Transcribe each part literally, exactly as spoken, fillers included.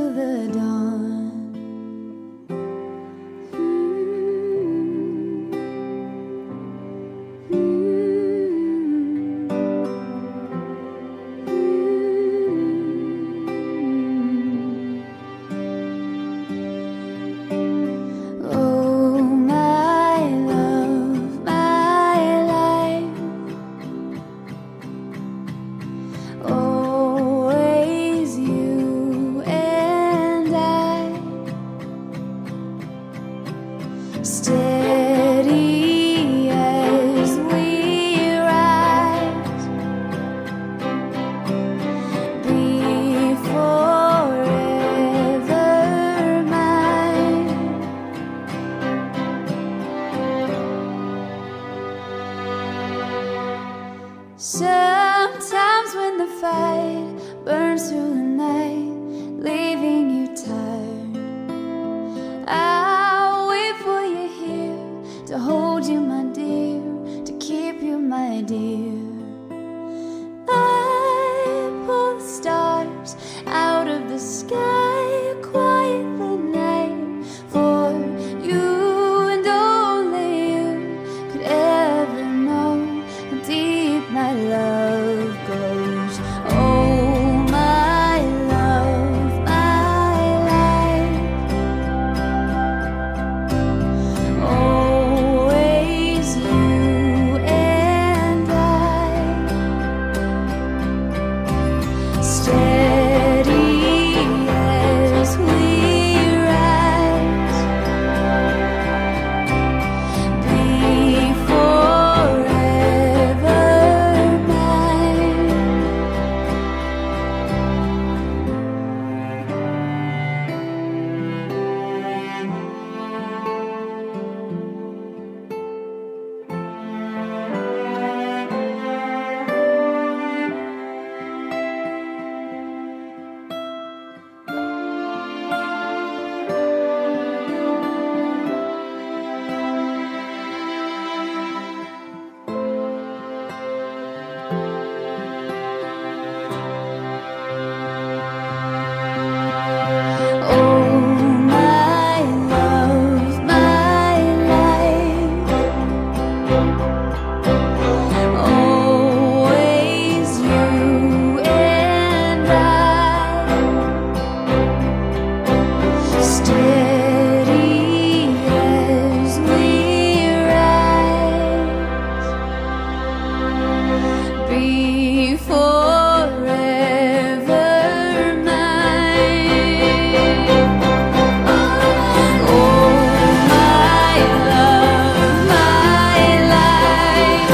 the dawn. Steady as we rise, be forever mine. Sometimes when the fight burns through the night, leaving you tired, I'll wait for you here to hold you, my dear, to keep you, my dear. I pull the stars out of the sky, quiet the night for you, and only you could ever know how deep my love goes. Oh, my love, my life, always you and I, steady as we rise, be forever mine. Oh, my love, my life, always you and I, steady as we rise, be forever mine. Oh, my love, my life,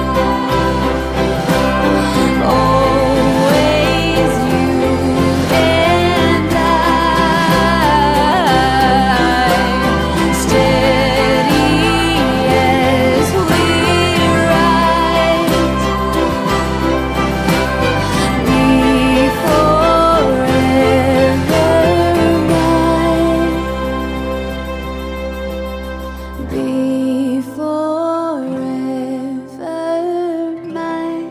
always you and I, steady as we rise, be forever mine, be forever mine.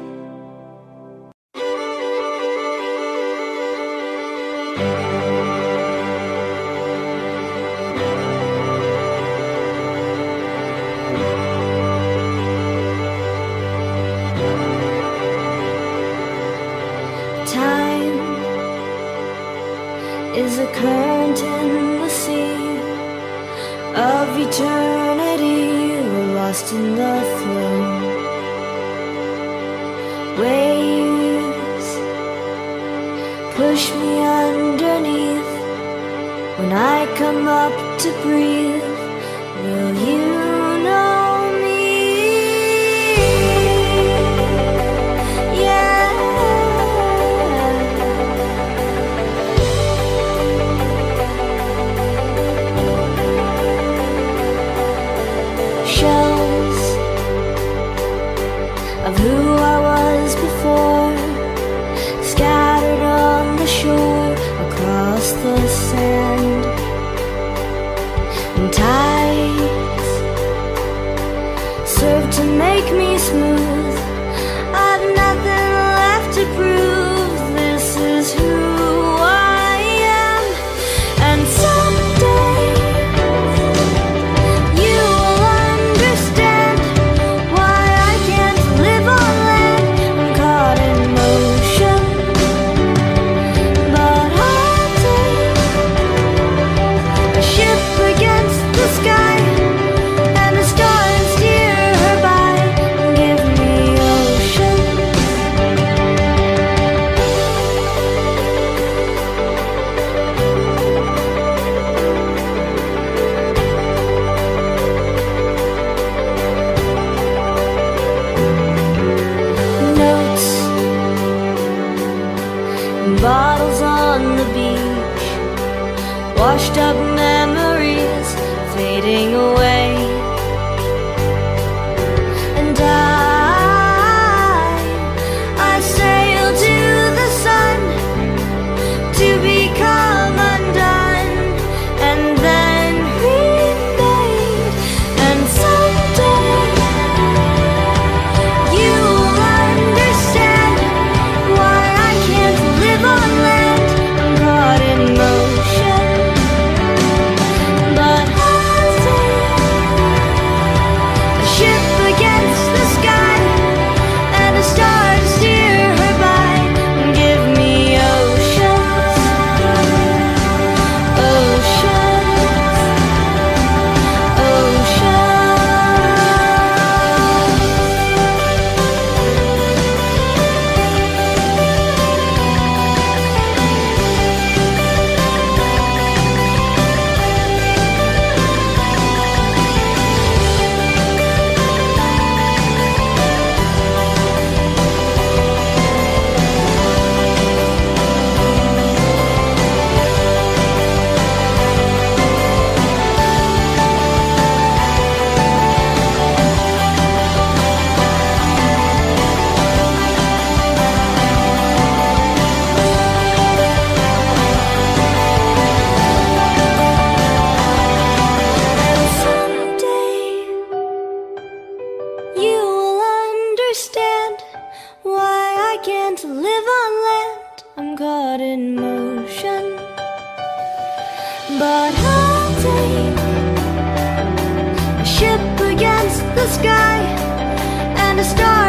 Time is a current in the sea of eternity, we're lost in the flow. Waves push me underneath. When I come up to breathe, will you know me? Yeah. Shells of who I was before, scattered on the shore, across the sand. And tides serve to make me smooth. I've nothing left to prove. This is who I am. washed up memories fading away. And I, I sail to the sun to become undone, and then remade. And someday you'll understand why I can't live on land. I'm caught in motion, but I'll sail a ship against the sky, and a star to steer her by. Give me oceans, oceans, oceans. You will understand why I can't live on land. I'm caught in motion, but I'll take a ship against the sky, and a star